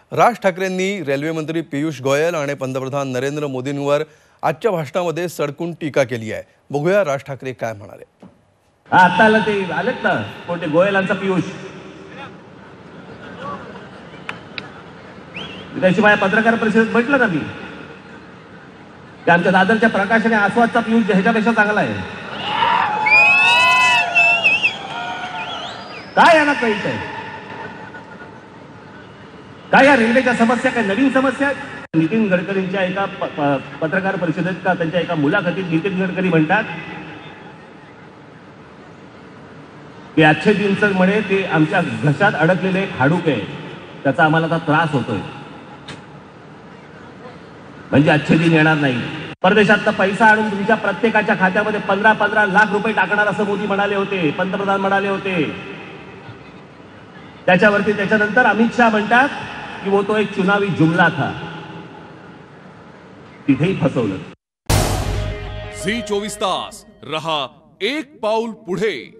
राज ठाकरेंनी रेल्वे मंत्री पीयूष गोयल आणि पंतप्रधान नरेंद्र मोदींवर आजच्या भाषणामध्ये सडकून टीका केली आहे। बघूया राज ठाकरे काय म्हणाले। आता आलं ते आलेत ना कोणते गोयलांचा पीयूष, त्याची माझ्या पत्रकार परिषदेत म्हटलं ना मी की आमच्या दादरच्या प्रकाशाने आस्वादचा पीयूष ह्याच्यापेक्षा चांगला आहे। काय यांना कळत आहे? काय या रेल्वेच्या समस्या काय नवीन समस्या? नितीन गडकरींच्या एका पत्रकार परिषदेत का त्यांच्या एका मुलाखतीत नितीन गडकरी म्हणतात की आजचे दिवस म्हणे ते आमच्या घशात अडकलेले एक हाडूक आहे, त्याचा आम्हाला आता त्रास होतोय, म्हणजे आजचे दिन येणार नाही। परदेशातला पैसा आणून तुमच्या प्रत्येकाच्या खात्यामध्ये 15-15 लाख रुपये टाकणार असं मोदी म्हणाले होते, पंतप्रधान म्हणाले होते। त्याच्यावरती त्याच्यानंतर अमित शाह म्हणतात की वो तो एक चुनावी जुमला था, तिथेही फसवलं। झी 24 तास रहा एक पाऊल पुढे।